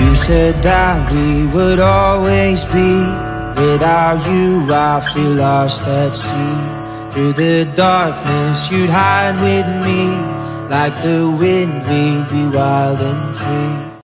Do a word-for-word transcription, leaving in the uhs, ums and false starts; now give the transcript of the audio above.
You said that we would always be. Without you I feel lost at sea. Through the darkness you'd hide with me. Like the wind we'd be wild and free.